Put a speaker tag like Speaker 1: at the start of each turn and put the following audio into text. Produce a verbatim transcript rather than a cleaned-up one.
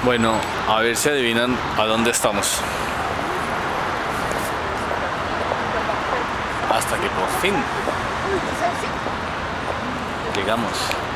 Speaker 1: Bueno, a ver si adivinan a dónde estamos. Hasta que por fin llegamos.